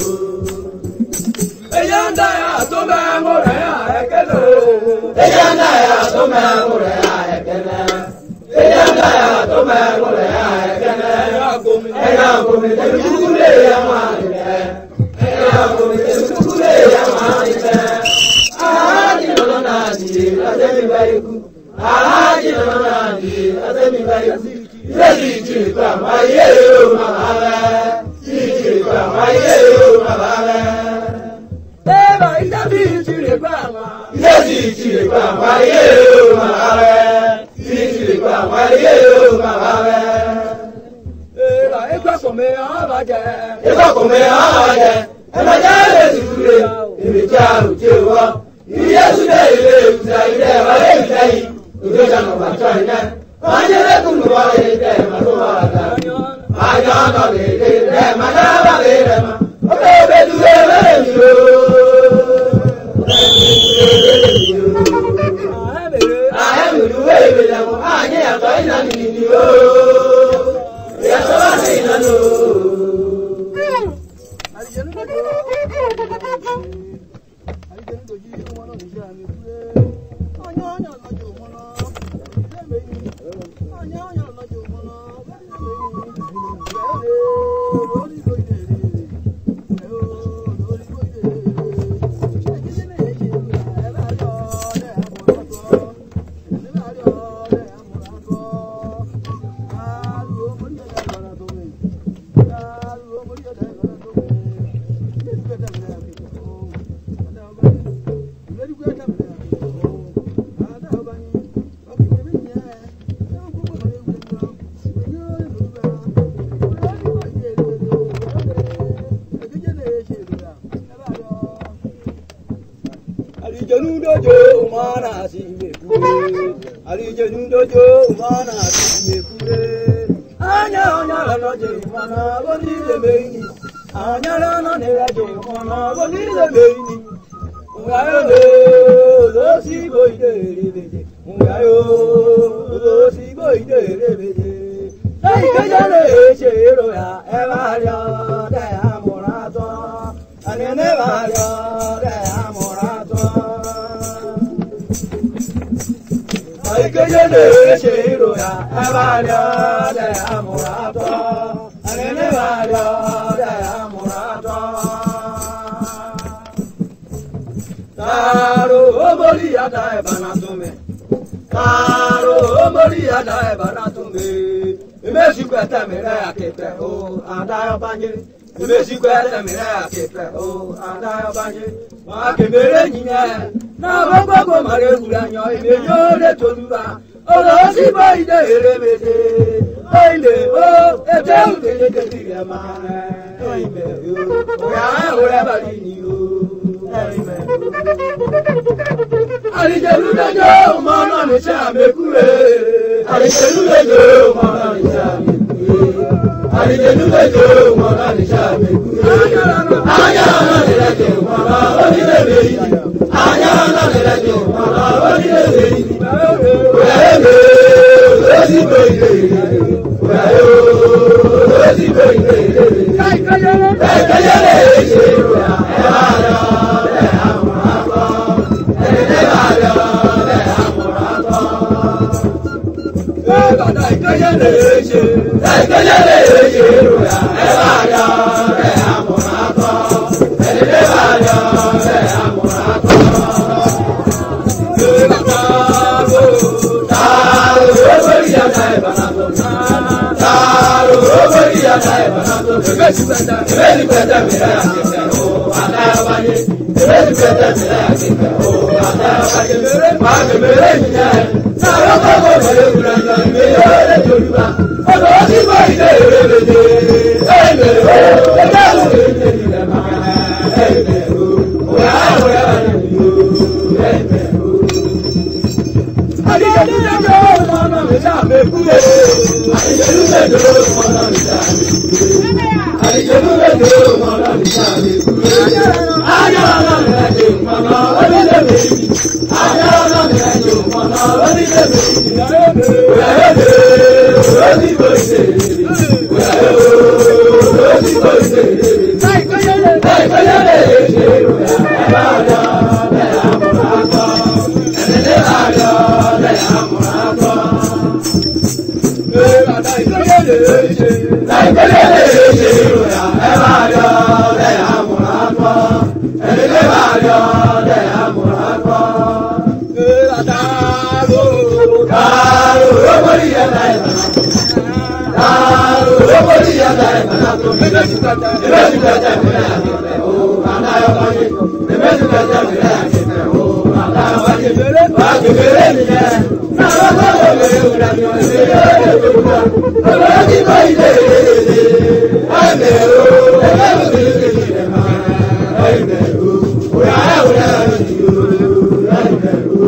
èyí ń dá yà tó bẹ́ẹ̀ mú rẹ̀ àẹ̀kẹ́lẹ́ o. èyí ń dá yà tó bẹ́ẹ̀ mú rẹ̀ àẹ̀kẹ́lẹ́. èyí ń dá yà tó bẹ́ẹ̀ mú rẹ̀ àẹ̀kẹ́lẹ́. ẹ̀yà gómìnà tẹ̀lé kúkú lè yẹ máa ń tẹ̀. ẹ̀yà gómìnà tẹ̀lé kúkú lè yẹ máa ń tẹ̀. aláàjì lọ́nà náà nìyí látẹ̀mí báyìí kú. aláàjì lọ́nà náà nìyí látẹ̀mí báyìí kú. ilé ti jì gbà máa yé o máa rẹ̀. ti jì gbà máa yé o máa rẹ̀. Eba ilé ti jì gbà máa. ilé ti jì gbà máa yé o máa rẹ̀. ti jì gbà máa yé o máa rẹ̀. Eba ẹgbẹ́ kò mi hàn bàjẹ́. ẹgbẹ́ kò mi hàn bàjẹ́. ẹ máa jẹ́ lè sùúrù èmi jẹ́ àròjé wọ́. iye súnlẹ̀ ilé ìwúsà ilé ẹ̀rọ ilé ìfẹ́ yìí. òjò ìjànà bàtọ́ ilẹ̀. wọ́n yẹ lẹ́kùn lọ́wọ́ ilé ìfẹ́ máa tó wà láta. máa yọ ọ́nà lè lè rẹ̀ máa dábà lè rẹ̀ máa. ó bẹ́ ó bẹ́ dúró lẹ́rẹ̀ mi o. àhẹ́mì dúró èmi lẹ́mọ̀ máa yẹ àtọ̀ ìlànà ìdí o. ìyàtọ̀ bá sí ìlànà o. Arijanu dojo mana si mekure, arijanu dojo mana si mekure. Anya anya lana je mana boni le meini, anya lana ne je mana boni le meini. Ungayo lo si boide rebeje, ungayo lo si boide rebeje. Sai kajale chero ya evario de amorato, anene vario de amorato. Kajale chero ya evario de amorato, anene vario de amorato. Caro omori ada e banatume, caro omori ada e banatume. Imesi kwete mere akete o adayo banjiri. Imesi kwete mere akete o adayo banjiri. Wa kemere nyinya na gbogbo mare huranyo imejo le toluba. Olo si boide erebede. Oile o ete utele ketire ma. Oime o ya ore bari ni o. Oime o. Arijelu dojo mono ni se amekure. Arijelu dojo mono ni se amekure. Arijelu dojo mono ni se amekure. Anya na ni leje mono oni le beyi. Anya na ni leje mono oni le beyi. Oyaye osi boide. Oyaye osi boide. Kai kayele. Kai kayele ejero ya ewalo le amurato. Ele valo le amurato. Bada ikayele eje. Ikayele ejero ya ewalo le amurato. Ele valo le amurato. Taro obori ya dai banato. Taro obori ya dai banato. Ebesi kweta, ebesi kweta mira akita o adabaye. Ebesi kweta mira akita o adabaye. Mere ma mere niya. Taro koko mere kuranya me yore joluba. Odo si bo ide erebede. Ei mere o, eta o ide ide ma. Ei mere o, o ya o ya ni o. Ei mere o. Adijelu dojo mono mi sa me kure. Adijelu dojo mono mi sa me kure. Adijelu dojo mono mi sa me kure. Ajá ọlọ́run ẹ̀jẹ̀ ìmọ̀nà onílé méjì. Ajá ọlọ́run ẹ̀jẹ̀ ìmọ̀nà onílé méjì. Wẹ̀rẹ̀dẹ̀ òsì kò ṣe. Wẹ̀rẹ̀dẹ̀ òsì kò ṣe. Láìpẹ́ yẹn lè ṣe ìròyìn ẹ̀bá ọjọ́ lẹ́yìn àmúra kọ́. Ẹ̀lẹ́dẹ̀ àjọ lẹ́yìn àmúra kọ́. Láìpẹ́ yẹn lè ṣe ìròyìn ẹ̀bá ọjọ́ lẹ́yìn àmúra kọ́. Ẹ̀lẹ́dẹ̀ àjọ lẹ́yìn àmúra kọ́. Karo robori yàtà ìbànú. Karo robori yàtà ìbànú. Ìbẹ́sù kẹta mìíràn àgbẹ̀fẹ̀ o, àdáyọ̀ wáyé. Ìbẹ́sù kẹta mìíràn àgbẹ̀fẹ̀ o, àdáyọ̀ wáyé. Wájú bèrè mi yẹ. Náà lọ́wọ́ lè wúlò ní ọ̀sẹ̀ yóò lè wúlò. Olórí ti kọ́ ilé ìdè. Ẹ̀mẹ̀ o, ẹ̀mẹ̀ o ti lè fi lè máa. Ẹ̀mẹ̀ o, òyà ẹ̀ wúlò ní ìlú. Ẹ̀mẹ̀ o.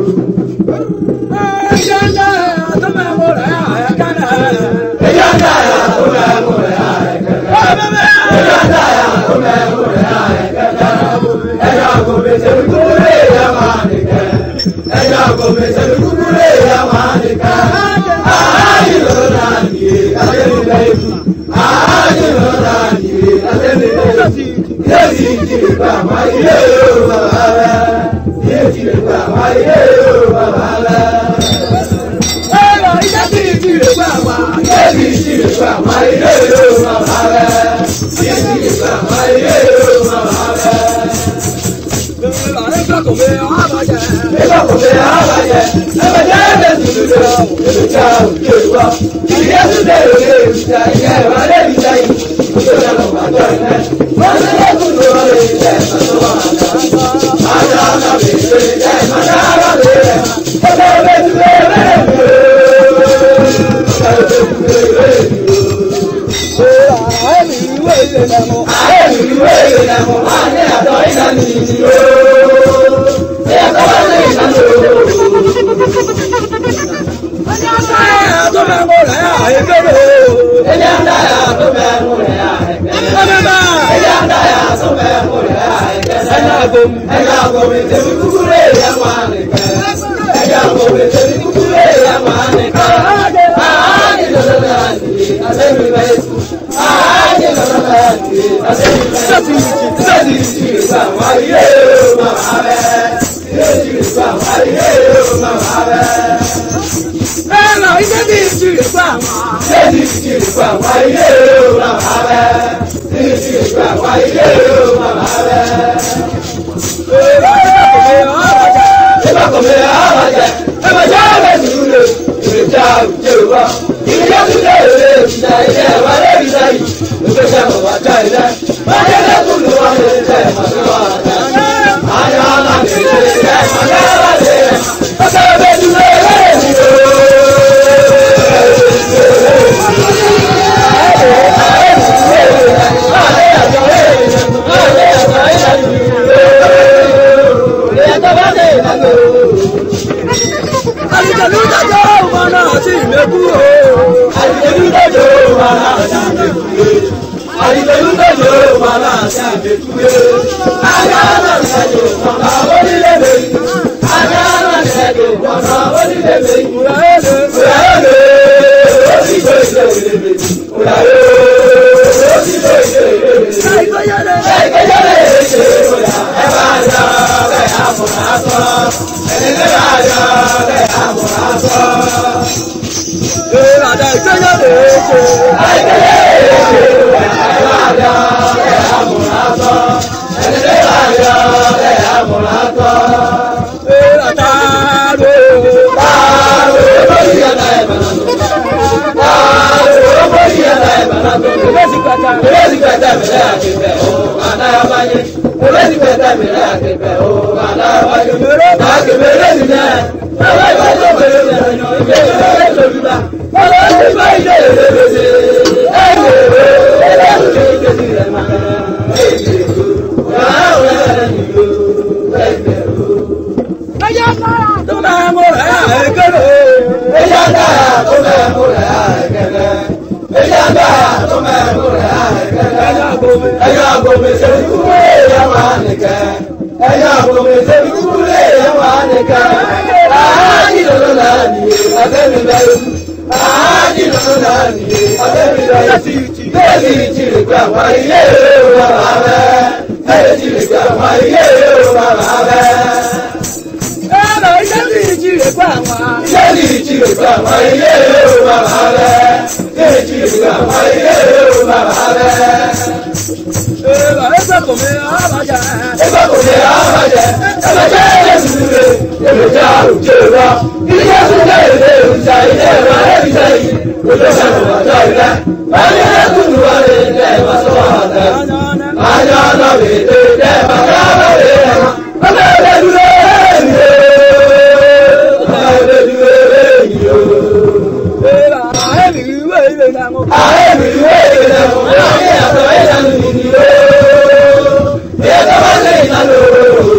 Ẹ̀yà nìkẹ́. Ẹ̀yà àbòmí sẹ́mi kúlé yẹn wà nìkẹ́. Àájì lọ́nà náà nìyẹn, àtẹ́mi bẹ́ẹ̀ kú. Àájì lọ́nà náà nìyẹn, àtẹ́mi bẹ́ẹ̀ kú. Bẹ́ẹ̀ni ìjìnlẹ̀ gbà wá iye ìrò bàbá bẹ́ẹ̀. Bẹ́ẹ̀ni ìjìnlẹ̀ gbà wá iye ìrò bàbá bẹ́ẹ̀. Ẹ̀rọ ìjẹ́bi ìjìnlẹ̀ gbà wá. Bẹ́ẹ̀ni ìjìnlẹ̀ gbà wá iye ìrò bàbá bẹ́ẹ̀. Bẹ́ẹ̀ni ìjìnlẹ̀ gbà wá iye ìrò bàbá bẹ́ẹ̀. Ẹ̀rọ ẹgbẹ́ kò mi àbájá. Ẹgbẹ́ kò mi àbájá. Ẹgbẹ́ jẹ́ Jésù rẹ̀. Ẹgbẹ́ jẹ́ àrùjẹ́ wa. Ilé Jésù jẹ́ ilé ìjà ilé ẹ̀rọ ẹ̀ríṣẹ́ yìí. Olóṣèlú ọjọ́ ilẹ̀. Báyìí ẹ̀kúnnù wà lè dẹ̀ wá sọ́wọ́ àtẹ. Àjọ náà lè dé dẹ̀ wá sọ́wọ́ lè dẹ̀ wá. Ọmọ ẹgbẹ́ dúró èmi o. Ọmọ ẹgbẹ́ dúró èmi o. Àhẹ́mi ìwé ìwé náà mú. Àhẹ́mi ìwé ìwé náà mú. Láyé àtọ̀ ìlànà ìdí o. Ìyẹn tó bá lè ìlànà o.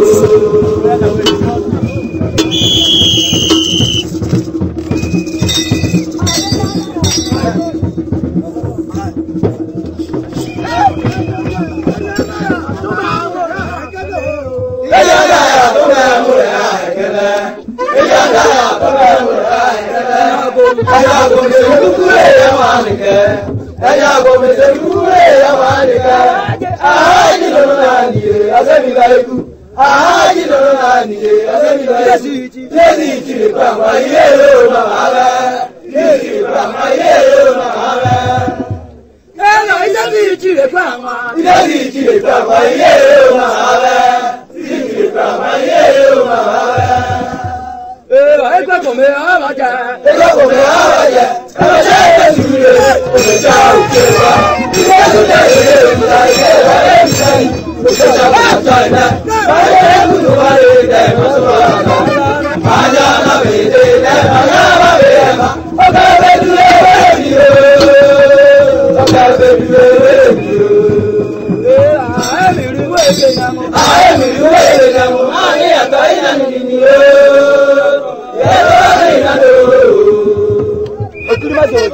Ẹ̀yà gòmìnà kúkúrẹ́ yẹn wà nìkẹ́. Ẹ̀yà gòmìnà kúkúrẹ́ yẹn wà nìkẹ́. Àájì lọ́nà náà nìyẹn, àṣẹ́mi bá ikú. Àájì lọ́nà náà nìyẹn, àṣẹ́mi bá ikú. Jésì ìjìnlẹ̀ gbà wá iye ìrò bàbá bẹ́ẹ̀. Jésì ìjìnlẹ̀ gbà wá iye ìrò bàbá bẹ́ẹ̀. Ẹ̀rọ ìjẹ́bi ìjìnlẹ̀ gbà wá. Jésì ìjìnlẹ̀ gbà wá iye ìrò bàbá bẹ́ẹ̀. Jésì ìjìnlẹ̀ gbà wá iye ìrò bàbá bẹ́ẹ̀. Ẹ̀rọ ẹgbẹ́ kò mi àbájá. Ẹgbẹ́ kò mi àbájá. Ẹgbẹ́ jẹ́ Jésù rẹ̀. Ẹgbẹ́ jẹ́ àrùjẹ́ wa. Ilé Jésù jẹ́ ilé ìjà ilé ẹ̀rọ ẹ̀ríṣẹ́ yìí. Olóṣèlú ọjọ́ ilẹ̀. Báyìí ẹ̀kúnnù wà lè dẹ̀ wá sọ́wọ́ àtẹ. Àjọ náà lè dé dẹ̀ wá sọ́wọ́ lè dẹ̀ wá. Ọkọ̀ ẹgbẹ́ dúró èmi o. Ọkọ̀ ẹgbẹ́ dúró èmi o. Àhẹ́mi ìwé ìwé náà mú. Àhẹ́mi ìwé ìwé náà mú. Àyè àtọ̀ ìlànà ìdí o. Ìyẹn tó bá lè ìlànà o. Òkúrú má jòjò.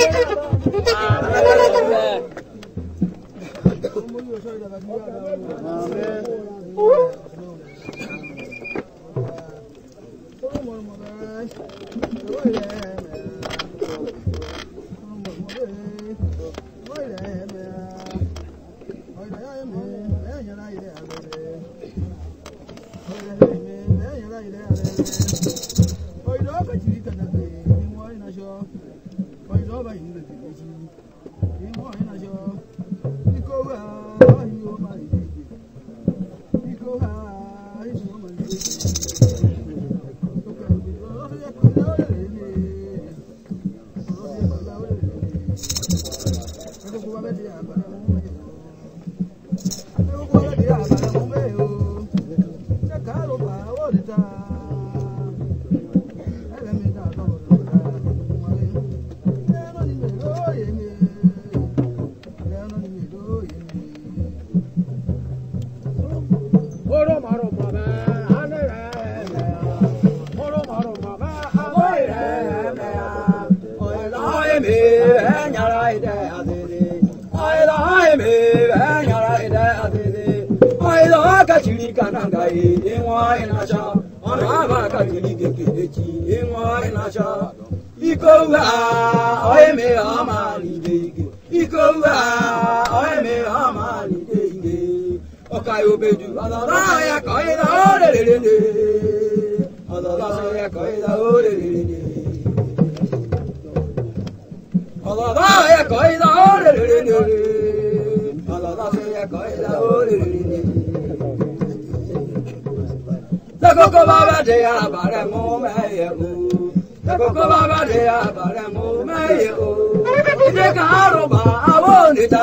Koko baba de abare mo meye o. Koko baba de abare mo meye o. Ide karo ba awonita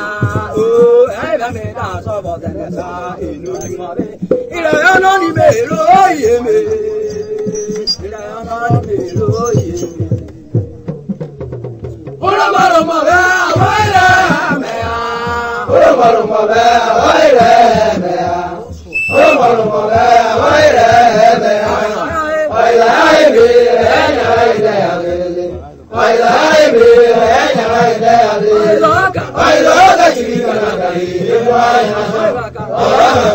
o. Ebe me da so bo de sa inu di mo be. Ire ono ni me ro ye me. Ire ono ni me ro ye me. Ora maro mo be awaire me a. Ora maro mo be awaire me a. Ora maro mo be awaire me a. Aila ai be enya ide adele. Aila ai be enya ide adele. Aila ka chiri kana kai. Aila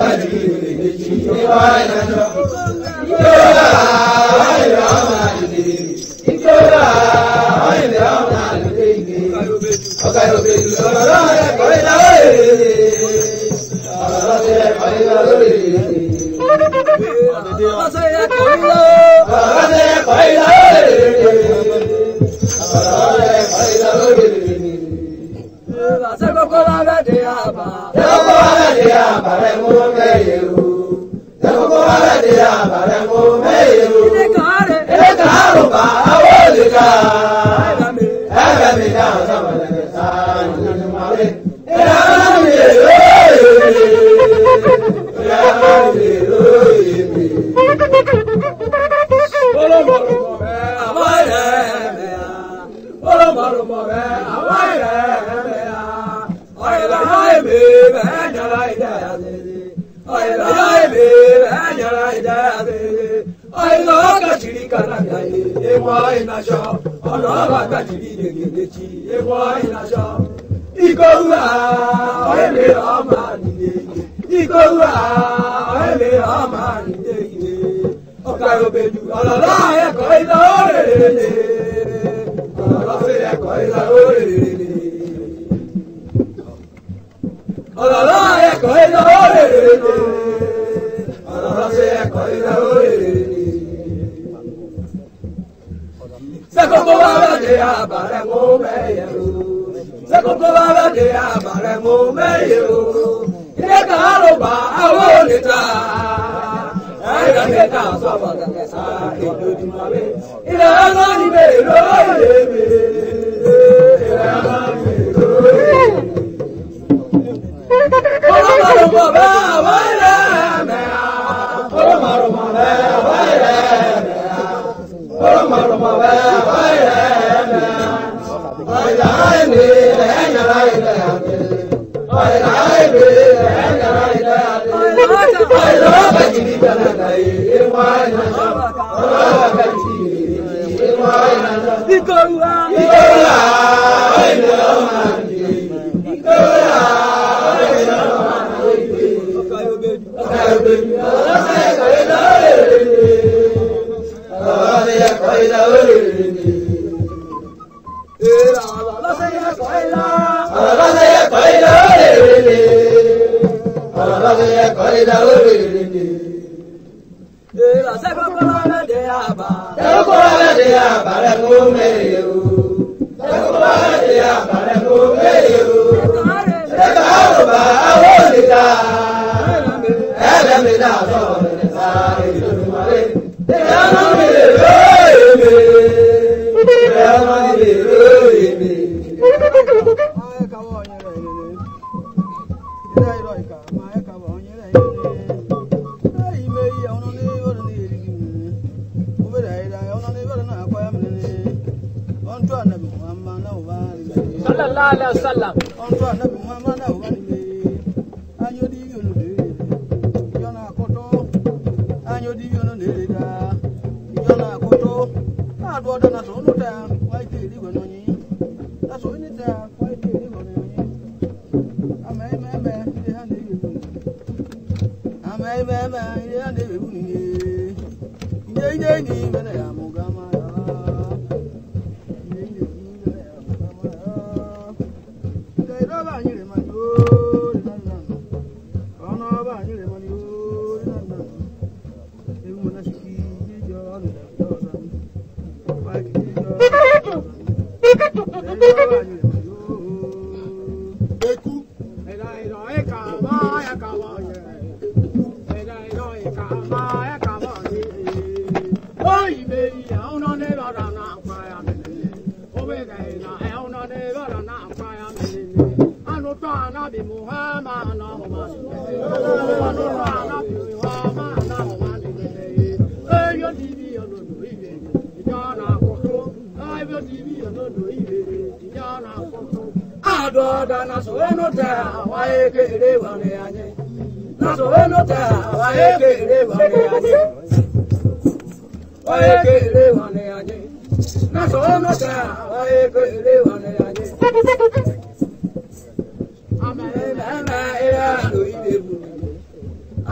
I'm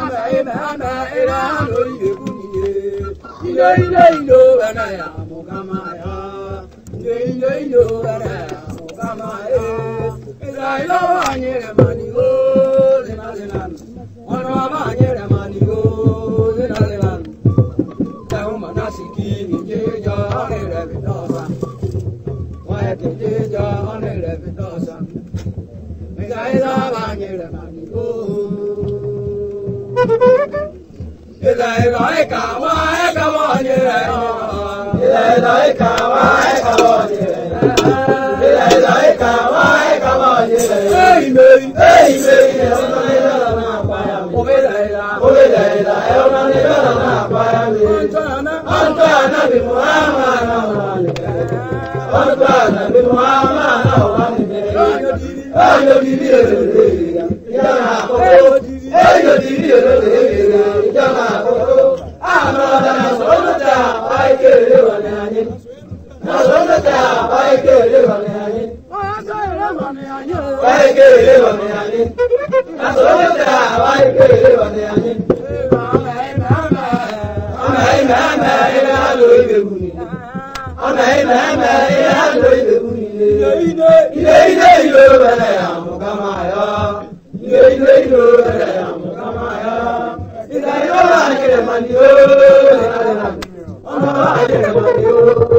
Oh,